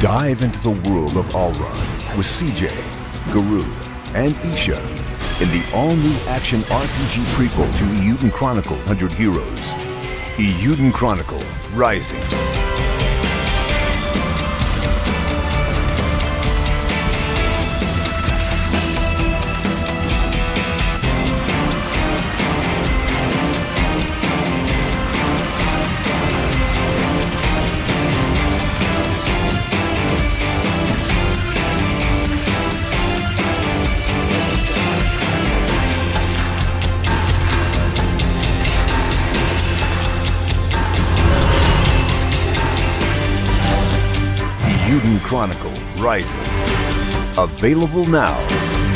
Dive into the world of Alrun with CJ, Guru, and Isha in the all-new action RPG prequel to Eiyuden Chronicle 100 Heroes, Eiyuden Chronicles Rising. Eiyuden Chronicles Rising. Available now.